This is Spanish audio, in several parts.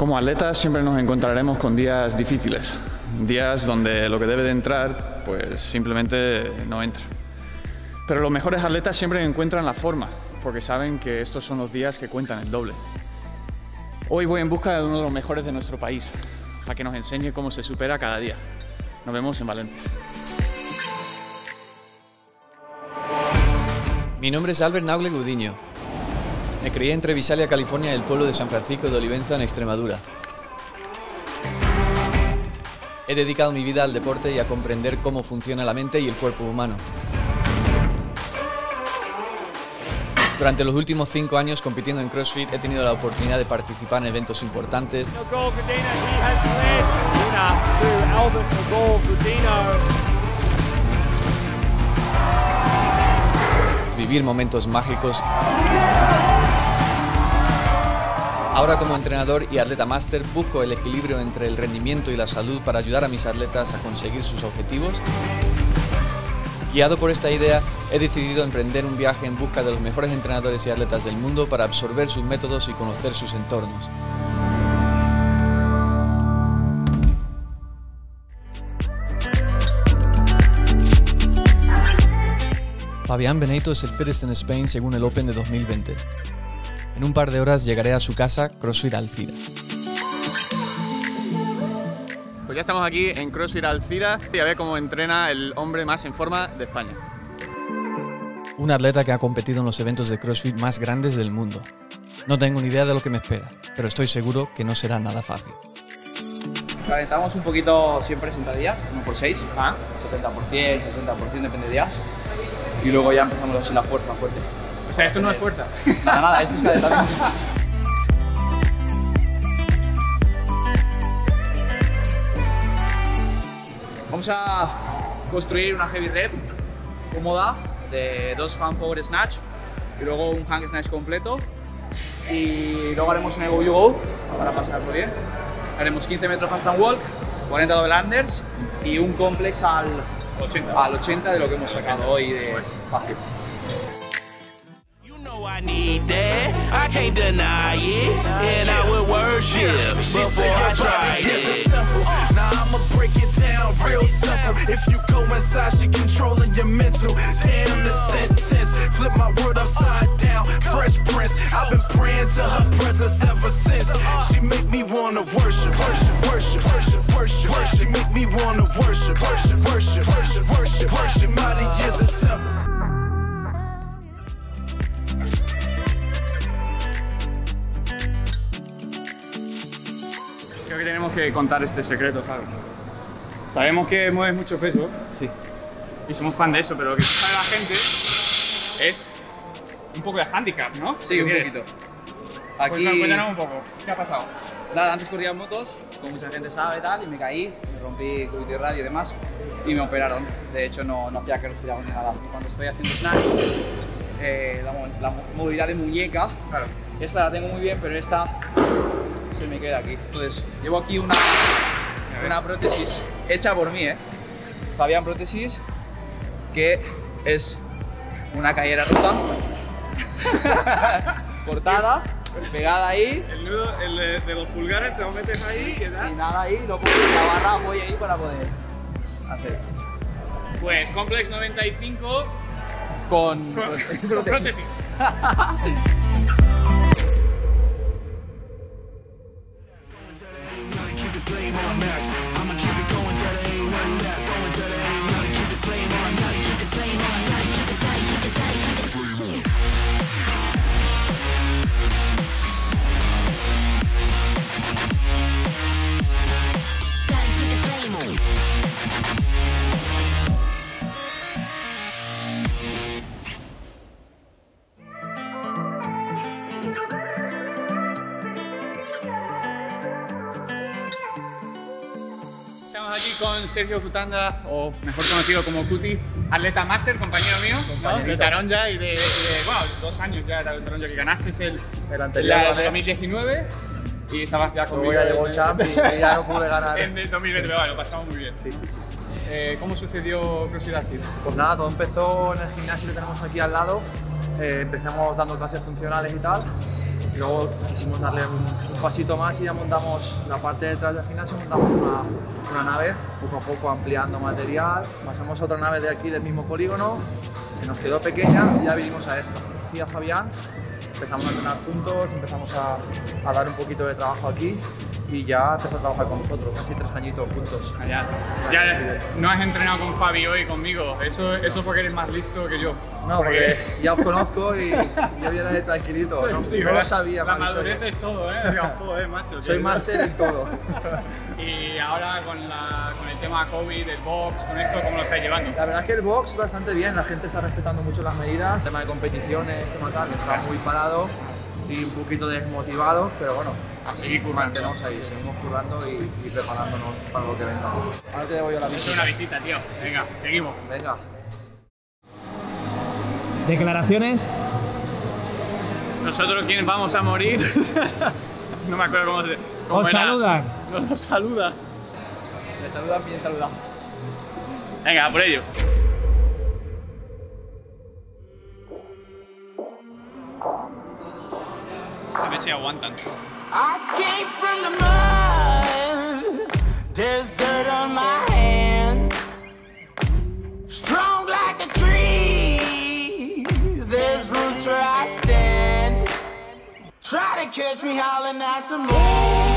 Como atletas siempre nos encontraremos con días difíciles, días donde lo que debe de entrar pues simplemente no entra. Pero los mejores atletas siempre encuentran la forma, porque saben que estos son los días que cuentan el doble. Hoy voy en busca de uno de los mejores de nuestro país, a que nos enseñe cómo se supera cada día. Nos vemos en Valencia. Mi nombre es Albert Naugle Gudiño. Me crié entre Visalia, California, y el pueblo de San Francisco de Olivenza, en Extremadura. He dedicado mi vida al deporte y a comprender cómo funciona la mente y el cuerpo humano. Durante los últimos 5 años compitiendo en CrossFit he tenido la oportunidad de participar en eventos importantes, vivir momentos mágicos. Ahora, como entrenador y atleta máster, busco el equilibrio entre el rendimiento y la salud para ayudar a mis atletas a conseguir sus objetivos. Guiado por esta idea, he decidido emprender un viaje en busca de los mejores entrenadores y atletas del mundo para absorber sus métodos y conocer sus entornos. Fabián Benito es el fittest en Spain según el Open de 2020. En un par de horas llegaré a su casa, CrossFit Alcira. Pues ya estamos aquí en CrossFit Alcira y a ver cómo entrena el hombre más en forma de España. Un atleta que ha competido en los eventos de CrossFit más grandes del mundo. No tengo ni idea de lo que me espera, pero estoy seguro que no será nada fácil. Calentamos un poquito siempre sentadilla, 1×6, 70%, 60%, depende de días. Y luego ya empezamos así la fuerza fuerte. O sea, esto no es fuerza. Nada, esto es calentamiento. Vamos a construir una heavy rep cómoda de 2 hand power snatch y luego un hang snatch completo. Y luego haremos un ego you go para pasarlo bien. Haremos 15 metros handstand walk, 40 double unders y un complex al 80 de lo que hemos sacado hoy de fácil. I need that, I can't deny it, and I will worship before I try it. Now I'ma break it down real simple. If you go inside, she controlling your mental. Damn the sentence, flip my world upside down. Fresh Prince, I've been praying to her presence ever since. She make me wanna worship, worship, worship, worship, worship, worship. She make me wanna worship, worship, worship, worship, worship, worship. Mighty is a temple. Creo que tenemos que contar este secreto, ¿sabes? Sabemos que mueves mucho peso. Sí. Y somos fan de eso, pero lo que sabe la gente es un poco de handicap, ¿no? Sí, un poquito. Aquí... Pues cuéntanos un poco, ¿qué ha pasado? Nada, antes corría en motos, como mucha gente sabe tal, y me caí, me rompí cubitus radio y demás, y me operaron. De hecho, no hacía CrossFit ni nada. Y cuando estoy haciendo snatch, la movilidad de muñeca, claro, esta la tengo muy bien, pero esta se me queda aquí. Entonces, llevo aquí una prótesis hecha por mí, Fabián Prótesis, que es una cabellera rota, cortada, pegada ahí. El nudo, el de los pulgares, te lo metes ahí y tal. Y nada ahí, lo pongo en la barra, voy ahí para poder hacer. Pues Complex 95 con prótesis. Estamos aquí con Sergio Cutanda, o mejor conocido como Cuti, atleta máster, compañero mío, ¿no? De Taronja y de, bueno, 2 años ya de Taronja, que ganaste el anterior de 2019 y estabas ya conmigo. Ya llegó champ y ya no pude ganar. En el 2020, pero bueno, lo pasamos muy bien. Sí. ¿Cómo sucedió CrossFit Alcira? Pues nada, todo empezó en el gimnasio que tenemos aquí al lado. Empezamos dando clases funcionales y tal. Y luego quisimos darle un pasito más y ya montamos la parte de detrás del gimnasio, montamos una nave, poco a poco ampliando material. Pasamos a otra nave de aquí del mismo polígono, se nos quedó pequeña y ya vinimos a esta. Conocí a Fabián, empezamos a entrenar juntos, empezamos a dar un poquito de trabajo aquí y ya empezó a trabajar con nosotros, casi 3 añitos juntos. Ya no has entrenado con Fabi hoy conmigo, eso porque eres más listo que yo. No, porque ya os conozco y yo viene de tranquilito, no lo sabía. La madurez es todo, joder, macho. Soy máster en todo. Y ahora con el tema COVID, el box, con esto, ¿cómo lo estáis llevando? La verdad es que el box bastante bien, la gente está respetando mucho las medidas, el tema de competiciones, tema tal, que está muy parado y un poquito desmotivado, pero bueno, a seguir currando. Seguimos currando y preparándonos para lo que venga. Ahora te debo yo la visita. Es una visita, tío. Venga, seguimos. Venga. Declaraciones. Nosotros quienes vamos a morir. No me acuerdo cómo Os era. saludan. Nos saluda. Le saludan bien, saludamos. Venga, por ello. A ver si aguantan. I came from the mud. There's dirt on my hands. Strong like a tree. There's roots where I stand. Try to catch me howling at the moon.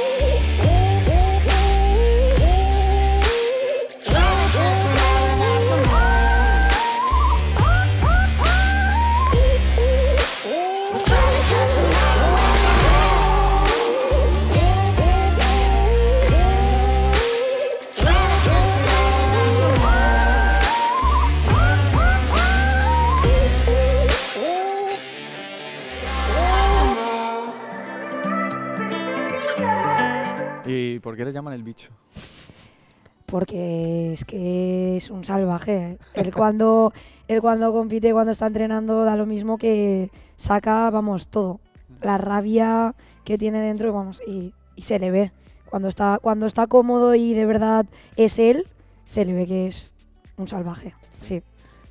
¿Y por qué le llaman el bicho? Porque es que es un salvaje. Él cuando compite, cuando está entrenando, da lo mismo, que saca, vamos, todo. La rabia que tiene dentro, vamos, y se le ve. Cuando está cómodo y de verdad es él, se le ve que es un salvaje, sí.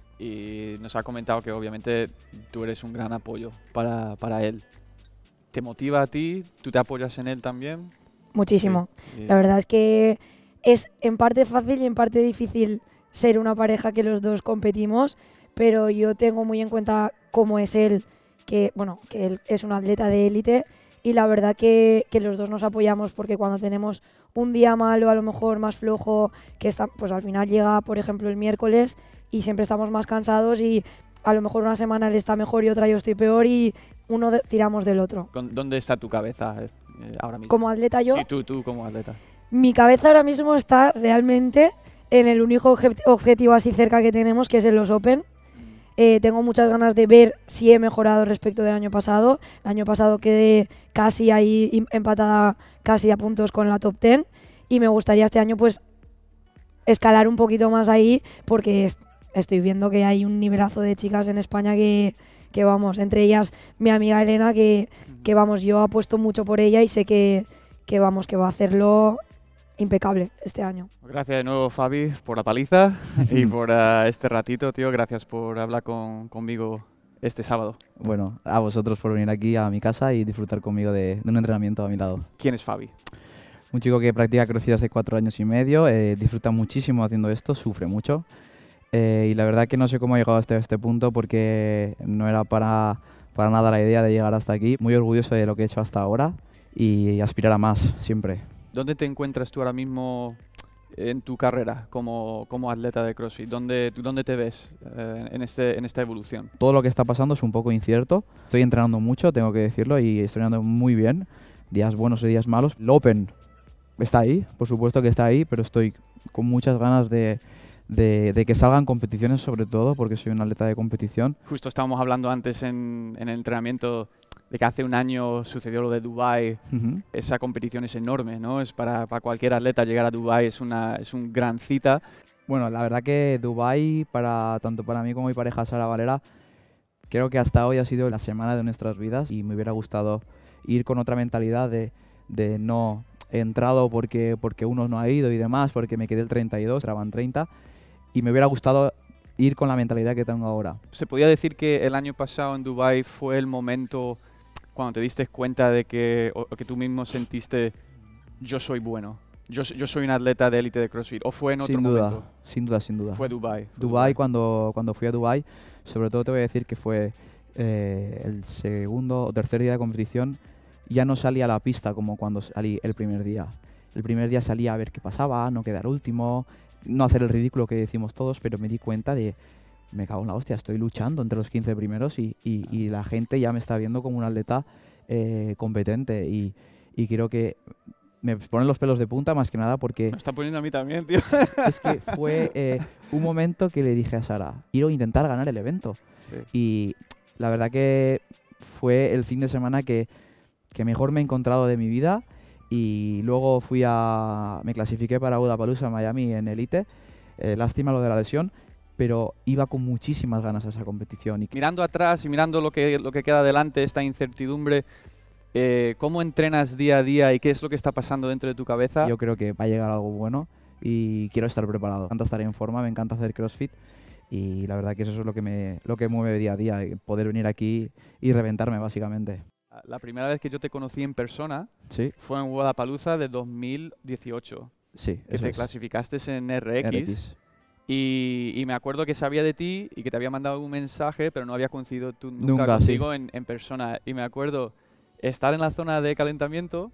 Y nos ha comentado que obviamente tú eres un gran apoyo para él. ¿Te motiva a ti? ¿Tú te apoyas en él también? Muchísimo. Sí. La verdad es que es en parte fácil y en parte difícil ser una pareja que los dos competimos, pero yo tengo muy en cuenta cómo es él, que él es un atleta de élite, y la verdad que los dos nos apoyamos, porque cuando tenemos un día malo, a lo mejor más flojo, pues al final llega, por ejemplo, el miércoles y siempre estamos más cansados, y a lo mejor una semana él está mejor y otra yo estoy peor, y tiramos del otro. ¿Dónde está tu cabeza ahora mismo? Como atleta yo, Sí, tú como atleta. mi cabeza ahora mismo está realmente en el único objetivo así cerca que tenemos, que es en los Open. Tengo muchas ganas de ver si he mejorado respecto del año pasado. El año pasado quedé casi ahí empatada, casi a puntos con la top 10, y me gustaría este año pues escalar un poquito más ahí, porque estoy viendo que hay un nivelazo de chicas en España que vamos, entre ellas mi amiga Elena, que vamos, yo apuesto mucho por ella y sé que va a hacerlo impecable este año. Gracias de nuevo, Fabi, por la paliza y por este ratito, tío. Gracias por hablar conmigo este sábado. Bueno, a vosotros por venir aquí a mi casa y disfrutar conmigo de un entrenamiento a mi lado. ¿Quién es Fabi? Un chico que practica CrossFit hace 4 años y medio, disfruta muchísimo haciendo esto, sufre mucho. Y la verdad que no sé cómo he llegado hasta este punto, porque no era para nada la idea de llegar hasta aquí. Muy orgulloso de lo que he hecho hasta ahora y aspirar a más, siempre. ¿Dónde te encuentras tú ahora mismo en tu carrera como atleta de CrossFit? ¿Dónde te ves en esta evolución? Todo lo que está pasando es un poco incierto. Estoy entrenando mucho, tengo que decirlo, y estoy entrenando muy bien. Días buenos y días malos. El Open está ahí, por supuesto que está ahí, pero estoy con muchas ganas de que salgan competiciones, sobre todo porque soy un atleta de competición. Justo estábamos hablando antes en el entrenamiento de que hace un año sucedió lo de Dubái. Esa competición es enorme, ¿no? Es para cualquier atleta llegar a Dubái es un gran cita. Bueno, la verdad que Dubái, tanto para mí como mi pareja Sara Valera, creo que hasta hoy ha sido la semana de nuestras vidas, y me hubiera gustado ir con otra mentalidad de no he entrado porque uno no ha ido y demás, porque me quedé el 32, graban 30, y me hubiera gustado ir con la mentalidad que tengo ahora. ¿Se podía decir que el año pasado en Dubái fue el momento cuando te diste cuenta de que, o que tú mismo sentiste, yo soy bueno, yo soy un atleta de élite de CrossFit? ¿O fue en otro momento? Sin duda. Fue Dubái. Dubái, cuando fui a Dubái, sobre todo te voy a decir que fue el segundo o tercer día de competición. Ya no salí a la pista como cuando salí el primer día. El primer día salí a ver qué pasaba, no quedar último, no hacer el ridículo que decimos todos, pero me di cuenta de, me cago en la hostia, estoy luchando entre los 15 primeros y la gente ya me está viendo como un atleta competente y creo que me ponen los pelos de punta más que nada porque... Me está poniendo a mí también, tío. Es que fue un momento que le dije a Sara, quiero intentar ganar el evento. Sí. Y la verdad que fue el fin de semana que mejor me he encontrado de mi vida. Y luego me clasifiqué para Wodapalooza Miami en Elite. Lástima lo de la lesión, pero iba con muchísimas ganas a esa competición. Mirando atrás y mirando lo que queda adelante, esta incertidumbre, ¿cómo entrenas día a día y qué es lo que está pasando dentro de tu cabeza? Yo creo que va a llegar algo bueno y quiero estar preparado. Me encanta estar en forma, me encanta hacer CrossFit y la verdad que eso es lo que mueve día a día, poder venir aquí y reventarme básicamente. La primera vez que yo te conocí en persona Sí, fue en Wodapalooza de 2018, sí, que eso te es. clasificaste en RX. RX. Y me acuerdo que sabía de ti y que te había mandado un mensaje, pero no había coincidido nunca Nunca, contigo en persona. Y me acuerdo estar en la zona de calentamiento,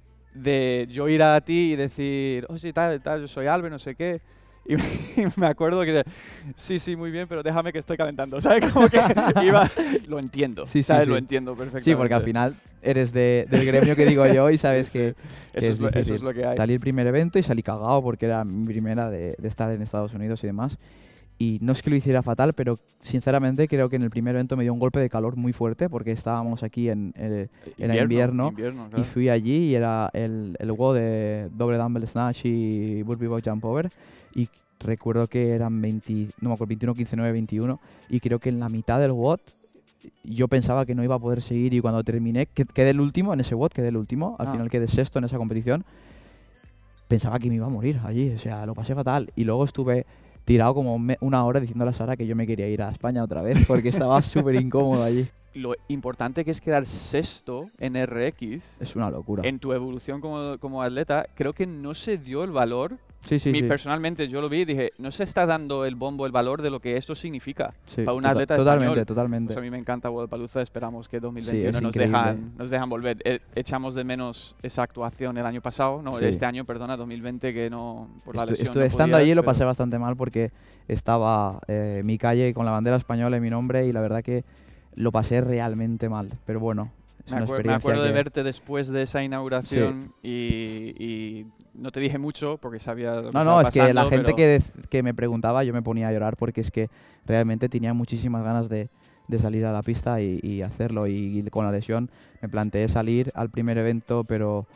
de yo ir a ti y decir, oh sí, tal, yo soy Albert, no sé qué. Y me acuerdo que, sí, muy bien, pero déjame que estoy calentando, ¿sabes? Como que iba, lo entiendo, Sí, sí, ¿sabes? sí. Lo entiendo perfectamente. Sí, porque al final eres del gremio que digo yo y sabes Sí, que, sí. que Eso es es lo- eso difícil. es lo que hay. Salí el primer evento y salí cagado porque era mi primera de estar en Estados Unidos y demás. Y no es que lo hiciera fatal, pero sinceramente creo que en el primer evento me dio un golpe de calor muy fuerte porque estábamos aquí era invierno claro. y fui allí y era el WOD de doble dumbbell snatch y burpee box jump over y recuerdo que eran 21, 15, 9, 21 y creo que en la mitad del WOD yo pensaba que no iba a poder seguir y cuando terminé, quedé el último en ese WOD, quedé el último, al final quedé sexto en esa competición, pensaba que me iba a morir allí, o sea, lo pasé fatal y luego estuve tirado como una hora diciéndole a Sara que yo me quería ir a España otra vez porque estaba súper incómodo allí. Lo importante que es quedar sexto en RX, Es una locura. en tu evolución como atleta, creo que no se dio el valor. Sí, sí, sí. Personalmente yo lo vi y dije, no se está dando el bombo, el valor de lo que esto significa Sí, para un atleta totalmente, español. totalmente. Pues a mí me encanta Wodapalooza, esperamos que Sí, 2021 es nos increíble. dejan volver. Echamos de menos esa actuación el año pasado, no, Sí. este año, perdona, 2020, que no, por la lesión. Estuve no estando podías, allí lo pero- pasé bastante mal porque estaba mi calle con la bandera española en mi nombre y la verdad que lo pasé realmente mal. Pero bueno, es Me una acuerdo experiencia de que- verte después de esa inauguración y no te dije mucho porque sabía lo que No, estaba es que la pasando, gente pero- que me preguntaba yo me ponía a llorar porque es que realmente tenía muchísimas ganas de salir a la pista y hacerlo y con la lesión me planteé salir al primer evento pero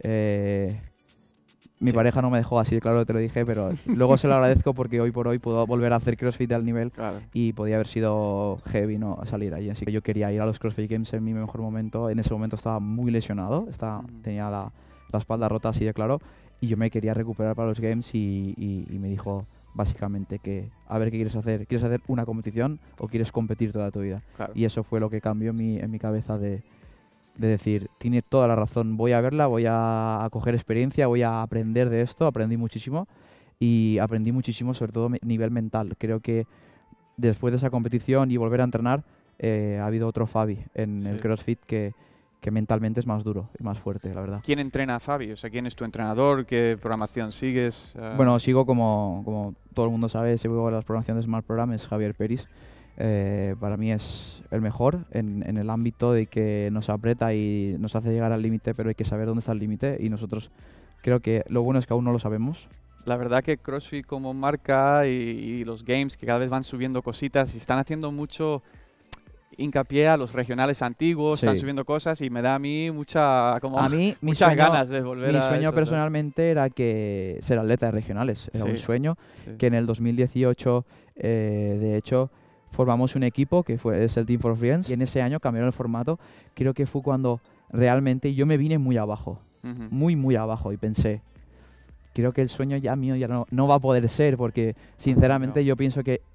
mi Sí. pareja no me dejó, así de claro te lo dije, pero luego se lo agradezco porque hoy por hoy puedo volver a hacer CrossFit al nivel Claro. y podía haber sido heavy no salir allí, así que yo quería ir a los CrossFit Games en mi mejor momento. En ese momento estaba muy lesionado, tenía la espalda rota así de claro y yo me quería recuperar para los Games y me dijo básicamente que a ver qué quieres hacer una competición o quieres competir toda tu vida. Claro. Y eso fue lo que cambió en mi cabeza de decir, tiene toda la razón, voy a verla, voy a coger experiencia, voy a aprender de esto, aprendí muchísimo y aprendí muchísimo sobre todo a nivel mental. Creo que después de esa competición y volver a entrenar ha habido otro Fabi en Sí. el CrossFit que mentalmente es más duro y más fuerte, la verdad. ¿Quién entrena a Fabi? O sea, ¿quién es tu entrenador? ¿Qué programación sigues? Bueno, sigo como todo el mundo sabe, sigo las programaciones de Smart Program, es Javier Peris. Para mí es el mejor en el ámbito de que nos aprieta y nos hace llegar al límite, pero hay que saber dónde está el límite y nosotros creo que lo bueno es que aún no lo sabemos. La verdad que CrossFit como marca y los games que cada vez van subiendo cositas y están haciendo mucho hincapié a los regionales antiguos, Sí. están subiendo cosas y me da a mí mucha como A mí muchas ganas de volver mi a sueño eso, personalmente era que ser atleta de regionales, era Sí. un sueño Sí. que en el 2018 de hecho formamos un equipo que es el Team for Friends y en ese año cambiaron el formato. Creo que fue cuando realmente yo me vine muy abajo, Ujú. muy abajo y pensé, creo que el sueño ya mío ya no va a poder ser porque sinceramente No. yo pienso que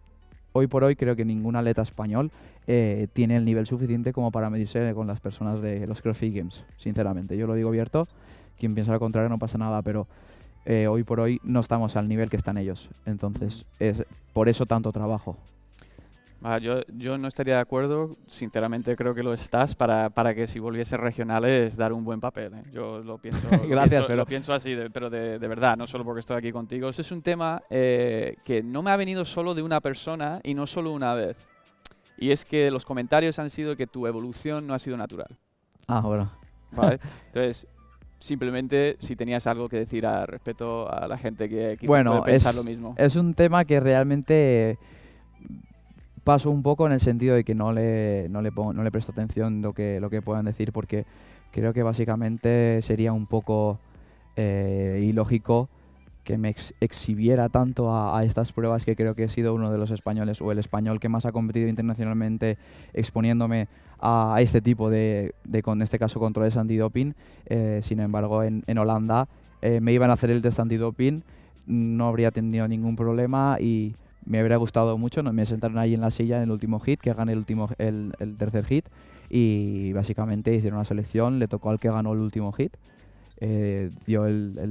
hoy por hoy creo que ningún atleta español tiene el nivel suficiente como para medirse con las personas de los CrossFit Games, sinceramente. Yo lo digo abierto, quien piensa lo contrario no pasa nada, pero hoy por hoy no estamos al nivel que están ellos. Entonces, es por eso tanto trabajo. Yo no estaría de acuerdo, sinceramente creo que lo estás para que si volviese regionales dar un buen papel. Yo lo pienso, Gracias, lo pienso así, pero de verdad, no solo porque estoy aquí contigo. Este es un tema que no me ha venido solo de una persona y no solo una vez. Y es que los comentarios han sido que tu evolución no ha sido natural. Ah, bueno. ¿Vale? Entonces, simplemente si tenías algo que decir al respecto a la gente que quizás Bueno, puede pensar lo mismo. Es un tema que realmente paso un poco en el sentido de que no le presto atención lo que puedan decir, porque creo que básicamente sería un poco ilógico que me exhibiera tanto a estas pruebas, que creo que he sido uno de los españoles o el español que más ha competido internacionalmente exponiéndome a este tipo en este caso, controles antidoping. Sin embargo, en Holanda me iban a hacer el test antidoping, no habría tenido ningún problema y me habría gustado mucho. Me sentaron ahí en la silla en el último hit, que gané el tercer hit, y básicamente hicieron una selección, le tocó al que ganó el último hit, dio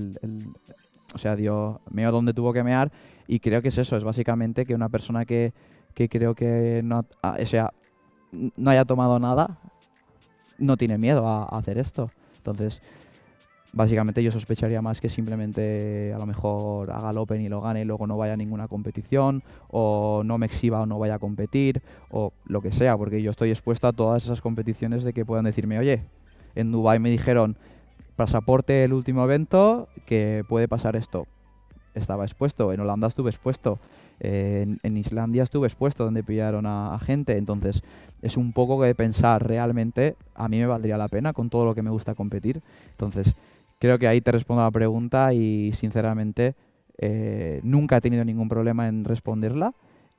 dio meo donde tuvo que mear, y creo que es eso, es básicamente que una persona que creo que no haya tomado nada, no tiene miedo a hacer esto. Entonces, básicamente yo sospecharía más que simplemente a lo mejor haga el Open y lo gane y luego no vaya a ninguna competición, o no me exhiba o no vaya a competir, o lo que sea, porque yo estoy expuesto a todas esas competiciones de que puedan decirme, oye, en Dubái me dijeron, pasaporte el último evento, que puede pasar esto. Estaba expuesto, en Holanda estuve expuesto, en Islandia estuve expuesto, donde pillaron a gente. Entonces es un poco de pensar realmente, a mí me valdría la pena con todo lo que me gusta competir. Entonces creo que ahí te respondo a la pregunta y sinceramente nunca he tenido ningún problema en responderla,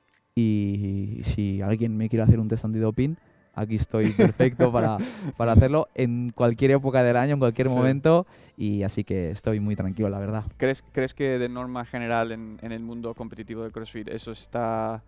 y si alguien me quiere hacer un test antidoping, aquí estoy perfecto para hacerlo en cualquier época del año, en cualquier momento, y así que estoy muy tranquilo, la verdad. ¿Crees que de norma general en el mundo competitivo de CrossFit eso está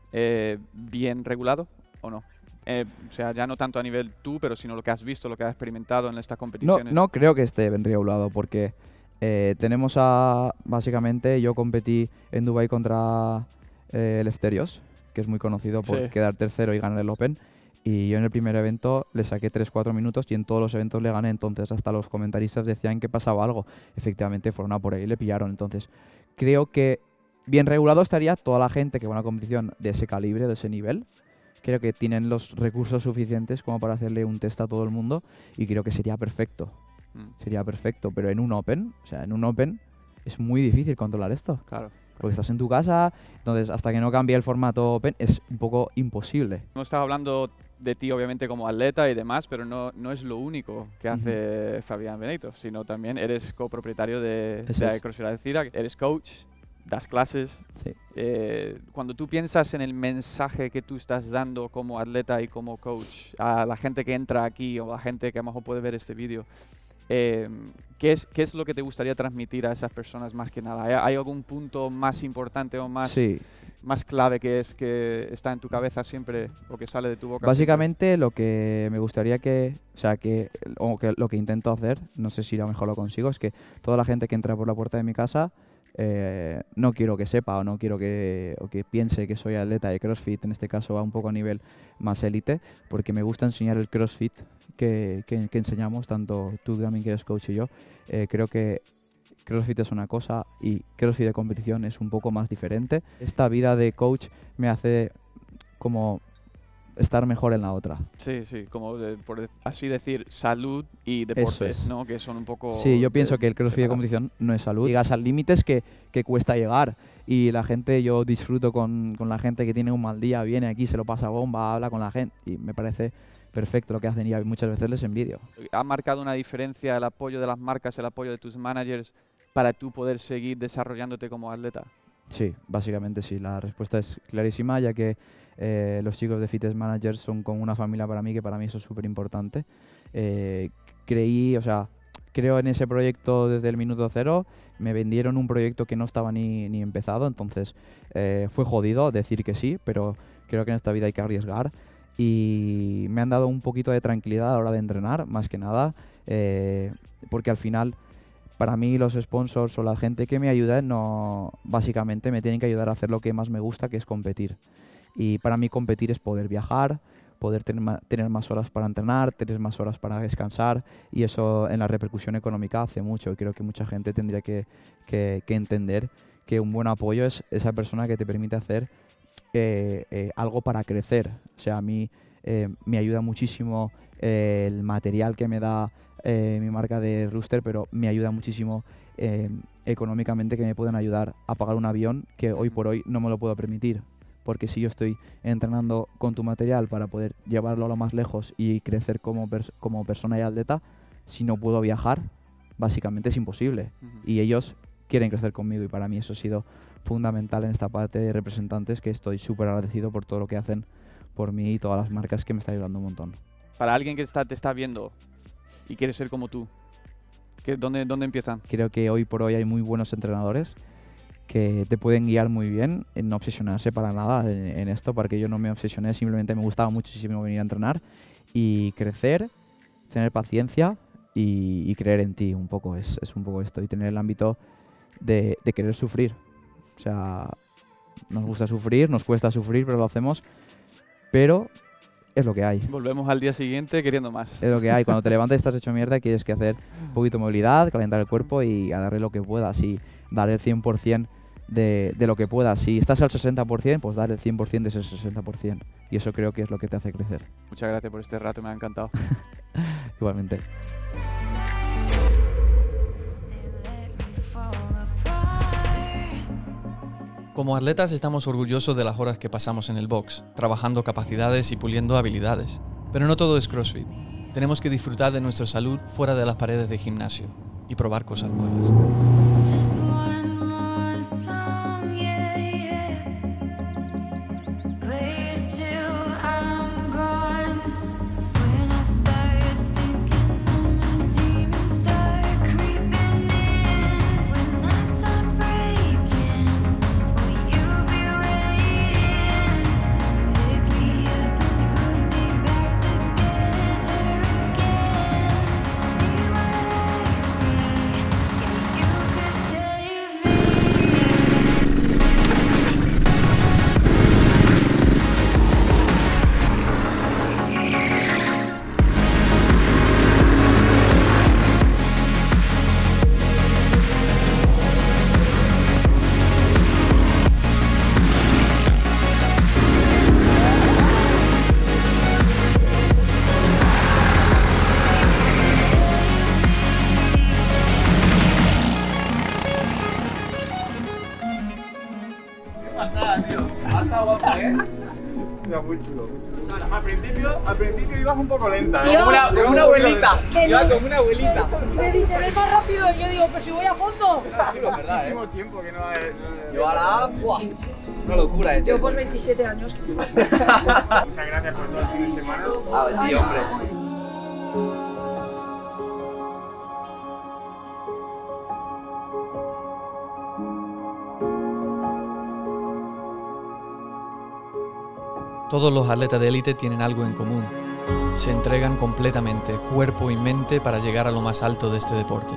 bien regulado o no? O sea, ya no tanto a nivel tú, pero sino lo que has visto, lo que has experimentado en estas competiciones. No creo que esté bien regulado, porque tenemos básicamente, yo competí en Dubái contra Eleftherios, que es muy conocido por quedar tercero y ganar el Open. Y yo en el primer evento le saqué 3-4 minutos y en todos los eventos le gané. Entonces hasta los comentaristas decían que pasaba algo. Efectivamente fueron a por ahí y le pillaron. Entonces creo que bien regulado estaría toda la gente que va a una competición de ese calibre, de ese nivel. Creo que tienen los recursos suficientes como para hacerle un test a todo el mundo, y creo que sería perfecto. Sería perfecto, pero en un Open es muy difícil controlar esto. Claro. Porque estás en tu casa, entonces hasta que no cambie el formato Open es un poco imposible. No estaba hablando de ti obviamente como atleta y demás, pero no es lo único que hace Fabián Benito, sino también eres copropietario de CrossFit Algeciras, eres coach, das clases. Sí. Cuando tú piensas en el mensaje que tú estás dando como atleta y como coach a la gente que entra aquí o a la gente que a lo mejor puede ver este vídeo, ¿qué es lo que te gustaría transmitir a esas personas más que nada? ¿Hay algún punto más importante o más clave que está en tu cabeza siempre o que sale de tu boca? Básicamente siempre? Lo que me gustaría lo que intento hacer, no sé si a lo mejor lo consigo, es que toda la gente que entra por la puerta de mi casa, no quiero que sepa o no quiero que piense que soy atleta de CrossFit, en este caso va un poco a nivel más élite, porque me gusta enseñar el CrossFit que enseñamos, tanto tú también que eres coach y yo. Creo que CrossFit es una cosa y CrossFit de competición es un poco más diferente. Esta vida de coach me hace como estar mejor en la otra. Sí, como por así decir, salud y deportes, ¿no? Que son un poco... Sí, yo pienso que el CrossFit de competición no es salud. Llegas al límites que cuesta llegar, y la gente, yo disfruto con la gente que tiene un mal día, viene aquí, se lo pasa bomba, habla con la gente, y me parece perfecto lo que hacen, y muchas veces les envidio. ¿Ha marcado una diferencia el apoyo de las marcas, el apoyo de tus managers para tú poder seguir desarrollándote como atleta? Sí, básicamente sí. La respuesta es clarísima, ya que los chicos de Fitness Managers son como una familia para mí, que para mí eso es súper importante. creo en ese proyecto desde el minuto cero. Me vendieron un proyecto que no estaba ni empezado, entonces fue jodido decir que sí, pero creo que en esta vida hay que arriesgar. Y me han dado un poquito de tranquilidad a la hora de entrenar, más que nada, porque al final, para mí, los sponsors o la gente que me ayuda, básicamente me tienen que ayudar a hacer lo que más me gusta, que es competir. Y para mí competir es poder viajar, poder tener más horas para entrenar, tener más horas para descansar, y eso en la repercusión económica hace mucho. Y creo que mucha gente tendría que entender que un buen apoyo es esa persona que te permite hacer algo para crecer. O sea, a mí me ayuda muchísimo el material que me da mi marca de Rooster, pero me ayuda muchísimo económicamente, que me pueden ayudar a pagar un avión que hoy por hoy no me lo puedo permitir. Porque si yo estoy entrenando con tu material para poder llevarlo a lo más lejos y crecer como persona y atleta, si no puedo viajar, básicamente es imposible. Y ellos quieren crecer conmigo, y para mí eso ha sido fundamental en esta parte de representantes, que estoy súper agradecido por todo lo que hacen por mí y todas las marcas, que me está ayudando un montón. Para alguien que te está viendo y quiere ser como tú, ¿dónde empiezan? Creo que hoy por hoy hay muy buenos entrenadores que te pueden guiar muy bien, en no obsesionarse para nada en esto, porque yo no me obsesioné, simplemente me gustaba muchísimo venir a entrenar y crecer, tener paciencia y creer en ti un poco, es un poco esto, y tener el ámbito de querer sufrir. O sea, nos gusta sufrir, nos cuesta sufrir, pero lo hacemos, pero es lo que hay. Volvemos al día siguiente queriendo más. Es lo que hay, cuando te levantas y estás hecho mierda, quieres que hacer un poquito de movilidad, calentar el cuerpo y a darle lo que puedas, y dar el 100% de lo que puedas. Si estás al 60%, pues dar el 100% de ese 60%. Y eso creo que es lo que te hace crecer. Muchas gracias por este rato, me ha encantado. Igualmente. Como atletas estamos orgullosos de las horas que pasamos en el box, trabajando capacidades y puliendo habilidades. Pero no todo es CrossFit. Tenemos que disfrutar de nuestra salud fuera de las paredes de gimnasio y probar cosas nuevas. Muy chulo, muy chulo. Al principio ibas un poco lenta, Como una abuelita. Iba como una abuelita. Me dice, ves más rápido, y yo digo, pero si voy a fondo. Muchísimo tiempo que no hay. Yo ahora, ¡buah! Una locura, Yo por 27 años. Muchas gracias por todo el fin de semana. Ah, tío, hombre. Todos los atletas de élite tienen algo en común. Se entregan completamente, cuerpo y mente, para llegar a lo más alto de este deporte.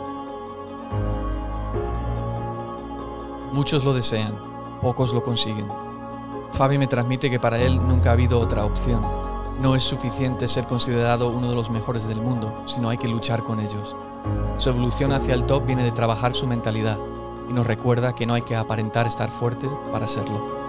Muchos lo desean, pocos lo consiguen. Fabi me transmite que para él nunca ha habido otra opción. No es suficiente ser considerado uno de los mejores del mundo, sino hay que luchar con ellos. Su evolución hacia el top viene de trabajar su mentalidad y nos recuerda que no hay que aparentar estar fuerte para serlo.